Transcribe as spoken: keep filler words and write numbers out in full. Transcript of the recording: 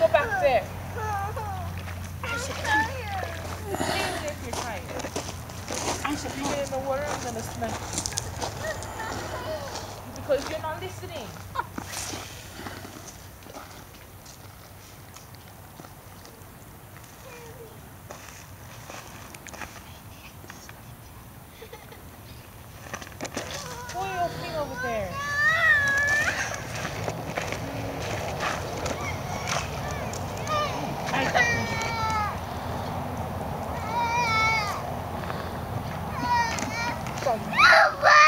go back there. Stay there if you're tired. If you get in the water, I'm gonna smack you. Because you're not listening. Pull your feet over there. I got this.